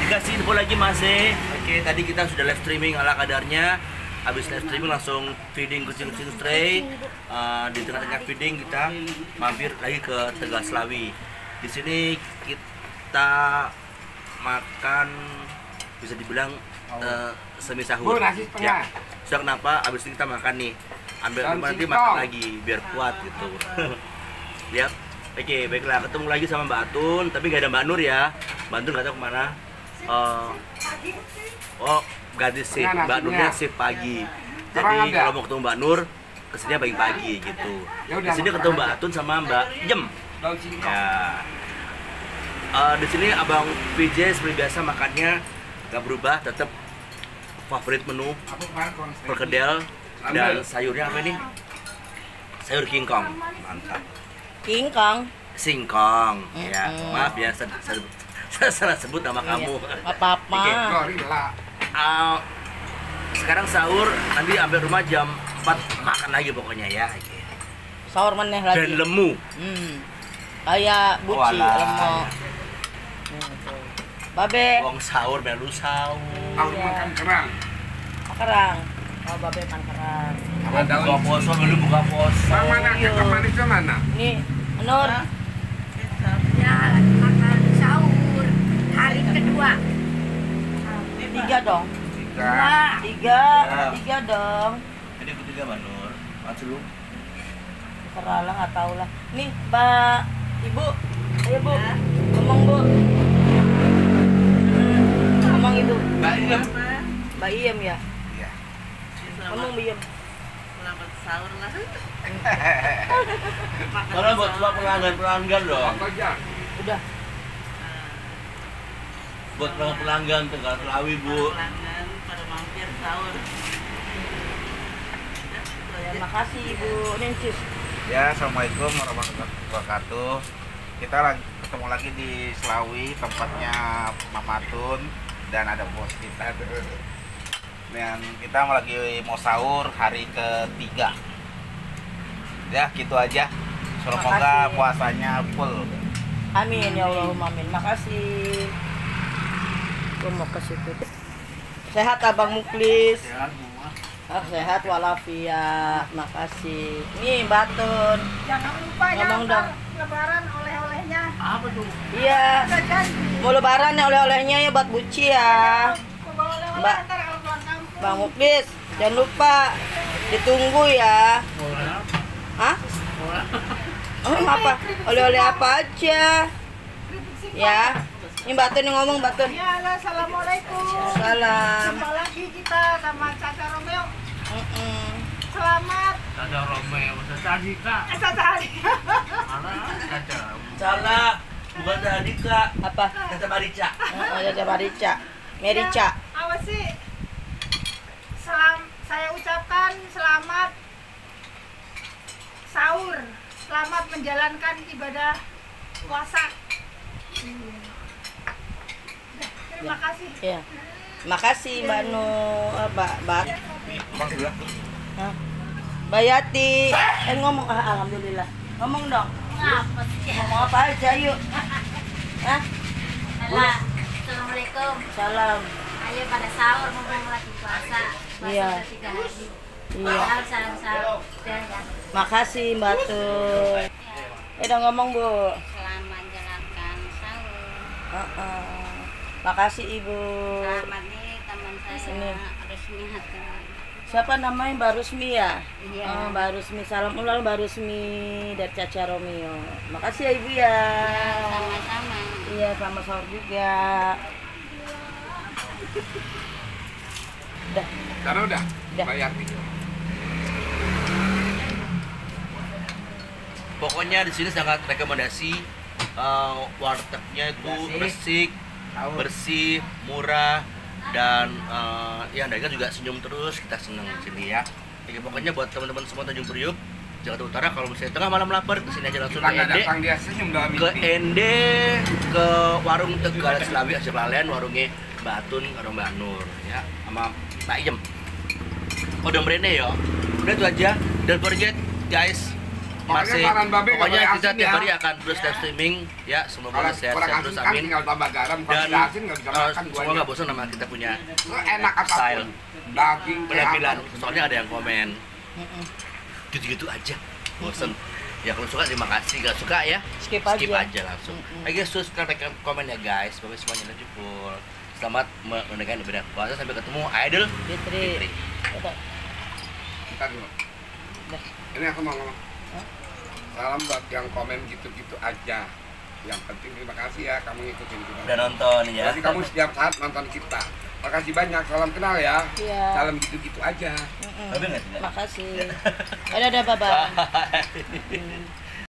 Dikasih info lagi masih. Oke, tadi kita sudah live streaming ala kadarnya. Habis live streaming langsung feeding kucing-kucing stray. Di tengah-tengah feeding kita mampir lagi ke Tegal Slawi. Di sini kita makan bisa dibilang semi sahur. Ya. So kenapa? Habis ini kita makan nih. Ambil nanti makan lagi biar kuat gitu. Ya. Oke, baiklah, ketemu lagi sama Mbak Atun, tapi nggak ada Mbak Nur ya. Mbak Nur nggak tahu kemana. Oh, ganti sih. Mbak Nurnya shift pagi. Jadi kalau mau ketemu Mbak Nur, kesini pagi-pagi gitu. Di sini ketemu Mbak Atun sama Mbak Jem. Ya. Di sini Abang PJ seperti biasa makannya nggak berubah, tetap favorit menu perkedel dan sayurnya apa ini? Sayur kingkong, mantap. Singkong, ya. Maaf ya, saya salah sebut nama kamu. Apa-apa. Sekarang sahur, nanti sampai rumah jam 4 makan lagi pokoknya ya. Sahur meneh lagi. Dan lemu. Kayak buci, lemu. Babe. Wong sahur melu sahur. Aku makan kerang. Kerang. Oh, babe makan kerang. Buka poso, melu buka poso. Mana kita manis ke mana? Nih, Nur. Ya, makan sahur hari kedua. 3 dong. 3 dong. Jadi ketiga Manur. Masuk lu. Keralah nggak tahu lah. Nih, Mbak, Ibu. Ayo, Bu. Ngomong, Bu. Ngomong Ibu. Mbak Iem. Mbak Iem ya? Iya. Ngomong Mbak Iem. Selamat sahur lah. Karena buat pelanggan dong. Udah. Buat pelanggan Tegal Slawi, Bu. Pelanggan pada mampir sahur. Terima kasih Ibu Nencis. Ya, assalamualaikum warahmatullahi wabarakatuh. Kita ketemu lagi di Slawi, tempatnya Mama Atun dan ada bos kita. Dan kita lagi mau sahur hari ketiga. Ya, gitu aja. Semoga puasanya full. Amin ya Allahumma amin. Makasih. Gue mau ke situ. Sehat Abang Muklis. Sehat walafiat. Makasih. Nih Batun. Jangan lupa Ngomong ya, dong. lebaran oleh-olehnya. Apa tuh? Iya. Mau lebaran ya oleh-olehnya ya buat Buci ya. Bawa oleh-oleh Mbak. ntar kalau pulang kampung. Bang Muklis, jangan lupa ditunggu ya. Hah? Apa? Oleh-oleh apa aja? Ya. Ini Batun yang ngomong, Batun. Ya, halo, assalamualaikum. Salam. Jumpa lagi kita sama Caca Romeo. Selamat. Caca Romeo, Caca Dika. Caca Ali. Mana Caca? Salah, bukan Caca Dika. Apa? Caca Marica. Oh, ada Marica. Merica. Apa sih? Saya ucapkan selamat sahur. Selamat menjalankan ibadah puasa. Terima kasih. Ya. Makasih Mbak Nu, Mbak. Hah? Mbak Yati. Ngomong alhamdulillah. Ngomong dong. Apa sih? Ngomong apa aja yuk. Hah? Halo. Assalamualaikum. Salam. Ayo pada sahur mumpung lagi puasa. Iya. Udah 3 hari. Iya. Salam sahur. Udah ya. Makasih Mbak Tun. Udah ngomong Bu. Selamat jalankan sahur. Makasih Ibu. Selamat nih teman saya Sini. Rusmi Hati. Siapa namanya Mbak Rusmi ya? Iya. Oh, Mbak Rusmi. Salam ulang Mbak Rusmi dari Caca Romeo. Makasih ya Ibu ya. Sama-sama. Iya, sama sahur juga. Udah. Karena udah. Udah. Bayar. Pokoknya di sini sangat rekomendasi. Wartegnya itu resik, bersih, murah, dan ya mereka juga senyum terus. Kita senang di sini ya. Jadi pokoknya buat teman-teman semua Tanjung Priuk, Jakarta Utara, kalau misalnya tengah malam lapar, kesini aja langsung ke Ende. Dia senyum dalam Ke Ende, ke warung Tegal Slawi aja lalen, warungnya Mbak Atun karo Mbak Nur ya, sama Mbak Iem. Udah merene ya. Udah itu aja. Don't forget guys, masih saran Babe nggak pokoknya boleh kita asin tiap ya. hari akan terus live streaming ya, semoga Kalau sehat kurang terus, asin kan amin. tinggal tambah garam. Kalau Dan tidak asin nggak bisa makan semua guanya. nggak bosan sama kita punya Enak style apapun. Daging penampilan. kayak apa. Soalnya ada yang komen gitu-gitu aja, bosen. Ya kalau suka terima kasih, nggak suka ya Skip aja. langsung. Ayo subscribe, like, komen ya guys. Bapak semuanya lanjut. Selamat menunaikan ibadah puasa, sampai ketemu Idol Fitri. Fitri. Udah. Bentar dulu. Dah. Ini aku mau ngomong. Hah? Salam buat yang komen gitu-gitu aja. Yang penting terima kasih ya kamu ngikutin kita. Udah nonton ya. Berarti kamu setiap saat nonton kita. Makasih banyak, salam kenal ya. Iya. Salam gitu-gitu aja. Babe nggak sih? Makasih. Ada bye-bye. Bye.